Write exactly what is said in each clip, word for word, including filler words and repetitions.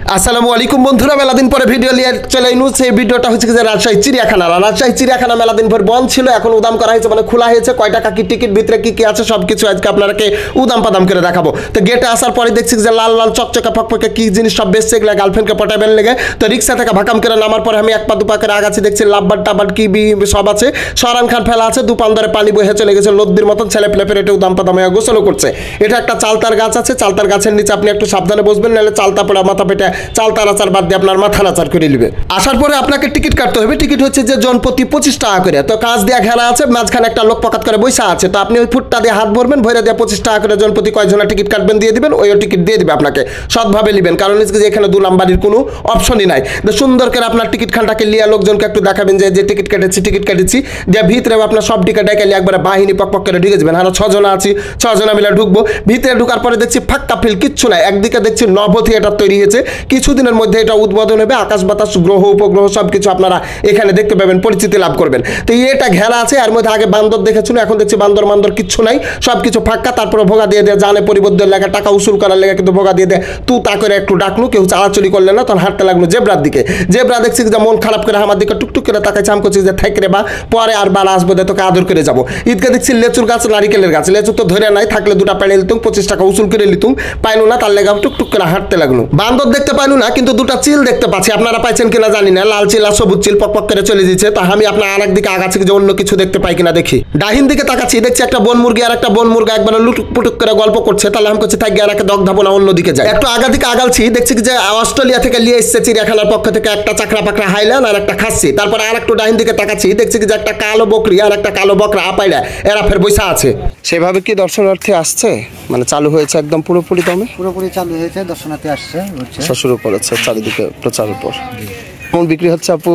আসসালামু আলাইকুম বন্ধুরা, মেলা দিন পরে ভিডিও নিয়ে চলে এলু। সেই ভিডিওটা হচ্ছে যে রাজশাহী চিড়িয়াখানা। রাজশাহী চিড়িয়াখানা মেলা দিন পর বন্ধ ছিল, এখন উদাম করা হয়েছে, মানে খোলা হয়েছে। কয় টাকা কি টিকিট, ভিতরে কি কি আছে সব কিছু আজকে আপনাকে উদাম পাদাম করে দেখাবো। তো গেটে আসার পরে দেখছি যে লাল লাল চকচকা ফকফকে কি জিনিস সব বেচছে, এগুলো গার্লফ্রেন্ডকে পটাবেন লেগে। তো রিক্সা থেকে ভাকাম করে নামার পরে আমি এক পা দুপা করে আগাচ্ছি, দেখছি লাভবার টাবার কি সব আছে। সরান খান ফেলা আছে, দু পান ধরে পানি বহে চলে গেছে নদীর মতন। ছেলে পেলে ফেরে এটা উদাম পাদাম হয়ে গোসলও করছে। এটা একটা চালতার গাছ আছে, চালতার গাছের নিচে আপনি একটু সাবধানে বসবেন, নাহলে চালতা পড়া মাথা পেটে চালতার আচার বাদ দিয়ে আপনার মাথা নাচার করে নিবে। আসার পরে আপনাকে টিকিট কাটতে হবে। টিকিট হচ্ছে যে জনপ্রতি পঁচিশ টাকা করে। তো কাজ দিয়ে ঘেরা আছে, মাঝখানে একটা লোক পকাত করে বৈশা আছে। তো আপনি ওই ফুটটা দিয়ে হাত ভরবেন, ভরে দিয়ে পঁচিশ টাকা করে জনপ্রতি কয়জনের টিকিট কাটবেন দিয়ে দিবেন, ওইও টিকিট দিয়ে দিবে আপনাকে। সৎভাবে নেবেন, কারণ হচ্ছে যে এখানে দু নাম্বারের কোনো অপশনই নাই। তো সুন্দর করে আপনার টিকিট খানটাকে লিয়া লোকজনকে একটু দেখাবেন যে যে টিকিট কেটেছি টিকিট কেটেছি দিয়ে ভিতরে আপনার সব টিকিট ডেকে নিয়ে একবারে বাহিনী পক পক করে ঢুকে যাবেন। আরো ছজনা আছি, ছজনা মিলে ঢুকবো। ভিতরে ঢুকার পরে দেখছি ফাঁকা ফিল, কিচ্ছু নাই। একদিকে দেখছি নভ থিয়েটার তৈরি হয়েছে, কিছুদিনের মধ্যে এটা উদ্বোধন হবে। আকাশ বাতাস গ্রহ উপগ্রহ সব কিছু আপনারা এখানে দেখতে পাবেন, পরিচিতি লাভ করবেন। তো এটা ঘেরা আছে, আর মধ্যে আগে বান্দর দেখেছিল, এখন দেখছি বান্দর মান্দর কিচ্ছু নাই, সব কিছু ফাঁকা। তারপরে ভোগা দিয়ে দেয়, জানে পরিবর্তন লেগে টাকা উসুল করার লেগে কিন্তু ভোগা দিয়ে দেয়। তু তা করে একটু ডাকলু, কেউ চালাচুরি করলে না, তখন হাঁটতে লাগলো জেব্রার দিকে। জেব্রা দেখছি যে মন খারাপ করে আমার দিকে টুকটুক করে তাকে চাম করছি যে থাকরে বা পরে আর বালা আসবো দে, তোকে আদর করে যাবো। ঈদকে দেখছি লেচুর গাছ, নারিকেলের গাছ। লেচু তো ধরে নাই, থাকলে দুটা পেড়ে নিতুম, পঁচিশ টাকা উসুল করে নিতুম। পাইলু না, তার লেগে টুকটুক করে হাঁটতে লাগলো। বান্দর দেখতে পাইলু না, কিন্তু দুটা চিল দেখতে পাচ্ছি। আপনারা পাইছেন কিনা জানি না, লাল চিল আর সবুজ চিল পক পক করে চলে দিচ্ছে। তা আমি আপনার আর একদিকে আগাচ্ছি যে অন্য কিছু দেখতে পাই কিনা দেখি। ডাহিন দিকে তাকাচ্ছি, দেখছি একটা বন মুরগি আর একটা বন মুরগা একবার লুটুক পুটুক করে গল্প করছে। তাহলে আমি করছি থাকি আর একটা দগ ধাবো না, অন্যদিকে যায়। একটু আগা দিকে আগালছি, দেখছি যে অস্ট্রেলিয়া থেকে নিয়ে এসছে চিড়িয়াখানার পক্ষ থেকে একটা চাকরা পাকড়া হাইল্যান্ড আর একটা খাসি। তারপরে আর একটু ডাহিন দিকে তাকাচ্ছি, দেখছি যে একটা কালো বকরি আর একটা কালো বকরা আপাইরা এরা ফের বৈশা আছে। সেভাবে কি দর্শনার্থী আসছে, মানে চালু হয়েছে একদম পুরোপুরি দমে? পুরোপুরি চালু হয়েছে, দর্শনার্থী আসছে শুরু করেছে চারিদিকে প্রচারের পর। কোন বিক্রি হচ্ছে আপু?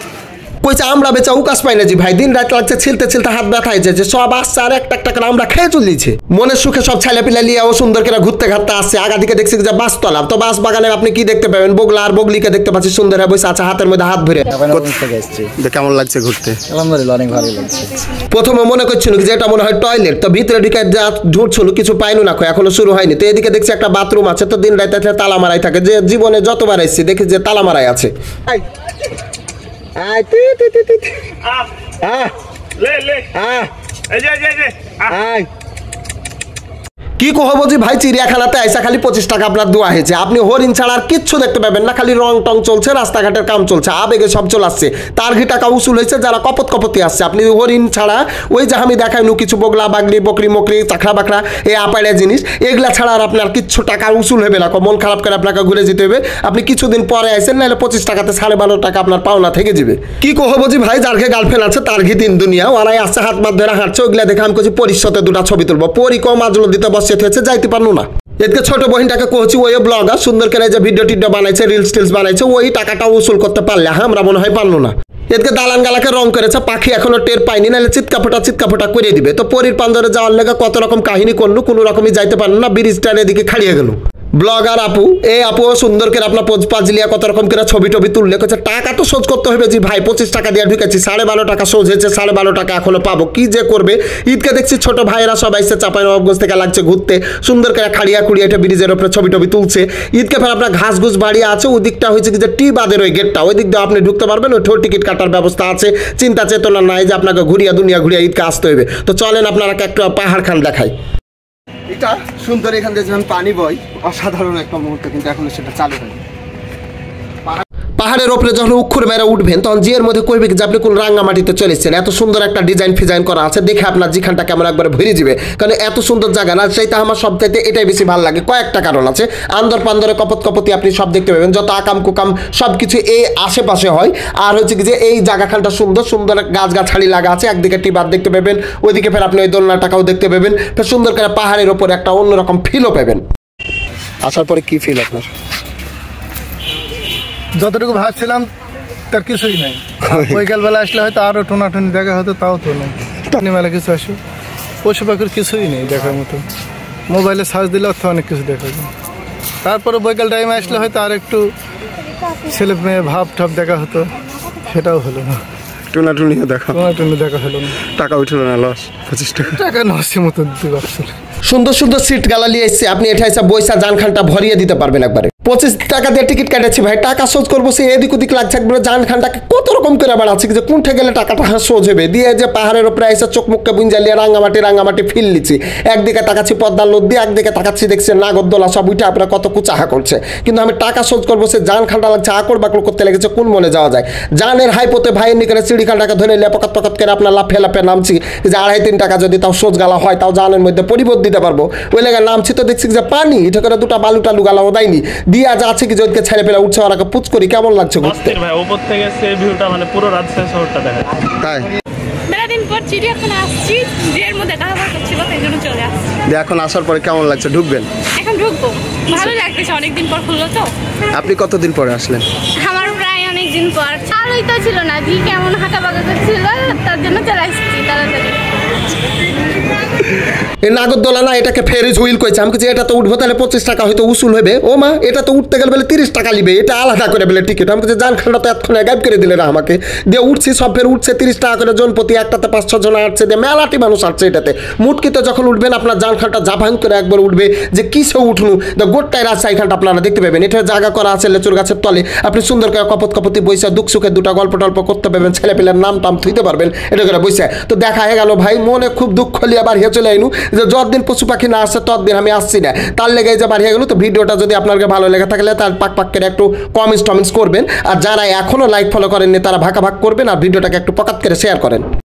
কইছে আমরা বেচা উকাশ পাই না জি ভাই, দিন রাত লাগছে ছিলতে ছিলতে হাত ব্যথা হয়েছে, যে সব আসছে আর একটা একটা করে আমরা খেয়ে চলিয়েছে। মনের সুখে সব ছেলে পিলা লিয়ে ও সুন্দর করে ঘুরতে ঘাটতে আসছে। আগা দিকে দেখছি যে বাস তলা, তো বাস বাগানে আপনি কি দেখতে পাবেন, বগলা আর বগলিকে দেখতে পাচ্ছি সুন্দর হয়ে বসে আছে হাতের মধ্যে হাত ভরে। কেমন লাগছে ঘুরতে? আলহামদুলিল্লাহ অনেক ভালো লাগছে। প্রথমে মনে করছিল যে এটা মনে হয় টয়লেট, তো ভিতরে ঢুকে যা ঢুকছিল কিছু পাইনু না, এখনো শুরু হয়নি। তো এদিকে দেখছি একটা বাথরুম আছে, তো দিন রাত তালা মারাই থাকে, যে জীবনে যতবার এসেছি দেখি যে তালা মারাই আছে। আয় তুই তুই তুই তুই আহ লে লে আহ এই যে এই যে আয়। কি কহব যে ভাই, চিড়িয়াখানাতে আইসা খালি পঁচিশ টাকা আপনার দেওয়া হয়েছে। আপনি হরিণ ছাড়া আর কিচ্ছু দেখতে পাবেন না, খালি রং টং চলছে, রাস্তাঘাটের কাম চলছে, আবেগে সব চলে আসছে। তার ঘি টাকা উসুল হয়েছে, যারা কপত কপতি আসছে। আপনি হরিণ ছাড়া ওই যে আমি দেখাই নু কিছু বগলা বাগলি বকরি মকরি চাকরা বাকরা এই আপাড়া জিনিস, এগুলা ছাড়া আর আপনার কিচ্ছু টাকা উসুল হবে না। মন খারাপ করে আপনাকে ঘুরে যেতে হবে। আপনি কিছুদিন পরে আসেন, নাহলে পঁচিশ টাকাতে সাড়ে বারো টাকা আপনার পাওনা থেকে যাবে। কি কহব যে ভাই, যার ঘে গার্লফ্রেন্ড আছে তার ঘি দিন দুনিয়া, ওরাই আসছে হাত মাত ধরে হাঁটছে। ওইগুলা দেখে আমি করছি পরিষদে দুটা ছবি তুলবো। পরি কম আজল দিতে বসে হয়েছে, যাইতে পারলো না। এদিকে ছোট বহিনটাকে কহছি, ওই ব্লগার সুন্দর করে যে ভিডিও টিডিও বানাইছে, রিলস টিলস বানাইছে, ওই টাকাটা উসুল করতে পারলে আমরা মনে হয় পারলো না। এদিকে দালান গালাকে রং করেছে, পাখি এখনো টের পাইনি, নাহলে চিৎকা ফোটা চিৎকা ফোটা করে দিবে। তো পরীর পান্দরে যাওয়ার লেগে কত রকম কাহিনী করলো, কোনো রকমই যাইতে পারলো না। ব্রিজটার এদিকে খাড়িয়ে গেল। ব্লগার আপু, এই আপু সুন্দর করে আপনার পোজ পাজলিয়া কত রকম করে ছবি টবি তুললে, করছে টাকা তো সোজ করতে হবে জি ভাই, পঁচিশ টাকা দিয়ে ঢুকেছি, সাড়ে বারো টাকা সোজ হয়েছে, সাড়ে বারো টাকা এখনো পাবো, কি যে করবে। ঈদকে দেখছি ছোট ভাইয়েরা সবাই এসে চাঁপাইনবাবগঞ্জ থেকে লাগছে ঘুরতে, সুন্দর করে খাড়িয়া খুঁড়িয়ে এটা ব্রিজের ওপরে ছবি টবি তুলছে। ঈদকে ফের আপনার ঘাস ঘুষ বাড়িয়ে আছে, ওই দিকটা হয়েছে কি যে টি বাদের ওই গেটটা, ওই দিক দিয়ে আপনি ঢুকতে পারবেন, ওই ঠোঁট টিকিট কাটার ব্যবস্থা আছে। চিন্তা চেতনা নাই যে আপনাকে ঘুরিয়া দুনিয়া ঘুরিয়া ঈদকে আসতে হবে। তো চলেন আপনারা একটু পাহাড় খান দেখাই। এটা সুন্দর, এখান থেকে যখন পানি বয়, অসাধারণ একটা মুহূর্ত, কিন্তু এখনো সেটা চালু হয়নি। পাহাড়ের ওপরে যখন উক্ষুর মেরে উঠবেন, তখন জিয়ের মধ্যে কইবে যে আপনি কোন রাঙ্গামাটিতে চলেছেন। এত সুন্দর একটা ডিজাইন ফিজাইন করা আছে, দেখে আপনার জিখানটা কেমন একবার ভরে যাবে। কারণ এত সুন্দর জায়গা, রাজশাহীতে আমার সব চাইতে এটাই বেশি ভালো লাগে। কয়েকটা কারণ আছে, আন্দর পান্দরে কপত কপতি আপনি সব দেখতে পাবেন, যত আকাম কুকাম সব কিছু এই আশেপাশে হয়। আর হচ্ছে কি যে এই জায়গাখানটা সুন্দর সুন্দর গাছ গাছালি লাগা আছে, একদিকে টিবার দেখতে পাবেন, ওইদিকে ফের আপনি ওই দোলনা টাকাও দেখতে পাবেন। ফের সুন্দর করে পাহাড়ের ওপরে একটা অন্যরকম ফিলও পাবেন। আসার পরে কি ফিল আপনার? যতটুকু ভাবছিলাম তার কিছুই নাই। বিকালবেলা আসলে হয়তো আরো টোনাটুনি দেখা হতো, তাও তো নেই। মেলা কিছু আসে, পশু পাখির কিছুই নেই দেখার মতো। মোবাইলে সার্চ দিলে অর্থ অনেক কিছু দেখা যায়। তারপরে বৈকাল টাইমে আসলে হয়তো আর একটু ছেলে মেয়ে ভাব ঠাপ দেখা হতো, সেটাও হলো না। টুনাটুনিও দেখা টুনাটুনি দেখা হলো না, টাকা উঠলো না, লস পঁচিশ টাকা টাকা নষ্ট মতো দিতে পারছিল। সুন্দর সুন্দর সিট গালা নিয়ে এসছে, আপনি এটা এসে বৈশা জানখানটা ভরিয়ে দিতে পারবেন একবারে। পঁচিশ টাকা দিয়ে টিকিট কাটেছি ভাই, টাকা শোধ করবো সে এদিক ওদিক লাগছে একবারে জান খানটাকে কত রকম করে বেড়াচ্ছি যে কোনঠে গেলে টাকাটা শোধ হবে দিয়ে যে পাহাড়ের উপরে এসে চোখ মুখকে বুঞ্জালিয়ে রাঙ্গামাটি রাঙ্গামাটি ফিল লিছি, একদিকে তাকাচ্ছি পদ্মার নদ দিয়ে, একদিকে তাকাচ্ছি দেখছি নাগরদোলা সব উঠে আপনার কত কুচাহা করছে, কিন্তু আমি টাকা শোধ করবো সে জান খানটা লাগছে আকর বাকর করতে লেগেছে কোন মনে যাওয়া যায়। জানের হাইপোতে ভাইয়ের নিকরে চিড়ি খানটাকে ধরে লেপকাত পকাত করে আপনার লাফে লাফে নামছি যে আড়াই তিন টাকা যদি তাও সোজ গালা হয় তাও জানের মধ্যে পরিবোধ দিতে পারবো, ওই লেগে নামছি তো দেখছি যে পানি এটা করে দুটা বালু টালু গালাও দেয়নি দিয়া যা আছে কি যদি ছেড়ে ফেলে উঠছে ওরাকে পুচ করি কেমন লাগছে ঘুরতে ভাই উপর থেকে সেই ভিউটা মানে পুরো রাজশাহী শহরটা দেখা যায়। তাই মেলাদিন পর চিড়িয়াখানা আসছি, এর মধ্যে কাহাবার করছিল তাই জন্য চলে আসছি। দিয়ে এখন আসার পরে কেমন লাগছে, ঢুকবেন? এখন ঢুকবো, ভালো লাগতেছে, অনেকদিন পর খুললো তো। আপনি কতদিন পরে আসলেন? আমার প্রায় অনেকদিন পর, আলোই তো ছিল না, জি কেমন হাঁটা বাগা ছিল তার জন্য চলে আসছি তাড়াতাড়ি। এই নাগরদোলা না এটাকে ফেরিজ হুইল কইছে, আমি যে এটা তো উঠবো তাহলে পঁচিশ টাকা হয়তো উসুল হবে, ও মা এটা তো উঠতে গেলে বলে তিরিশ টাকা নিবে, এটা আলাদা করে বলে টিকিট, আমি যে জান খানটা তো এতক্ষণ গাইব করে দিলে না আমাকে, দিয়ে উঠছি সব ফের উঠছে তিরিশ টাকা করে জন প্রতি, একটাতে পাঁচ ছ জন আসছে, দিয়ে মেলাটি মানুষ আসছে এটাতে, মুটকিতে যখন উঠবেন আপনার জান খানটা জাভাং করে একবার উঠবে যে কিসে উঠনু, গোটাই রাস্তা এখানটা আপনারা দেখতে পাবেন, এটা জায়গা করা আছে লেচুর গাছের তলে, আপনি সুন্দর করে কপত কপতি বইসা দুঃখ সুখে দুটা গল্প টল্প করতে পারবেন, ছেলে পেলের নাম টাম থুইতে পারবেন এটা করে বইসা। তো দেখা হয়ে গেল ভাই মনে খুব দুঃখ লিয়ে বাড়িয়ে চলে আইনু যে যতদিন পশু পাখি না আসছে ততদিন আমি আসছি না, তার লেগে যে বাড়িয়ে গেল। তো ভিডিওটা যদি আপনাকে ভালো লেগে থাকলে তার পাক পাক করে একটু কমেন্টস টমেন্টস করবেন, আর যারা এখনো লাইক ফলো করেননি তারা ভাগ ভাগ করবেন, আর ভিডিওটাকে একটু পকাত করে শেয়ার করেন।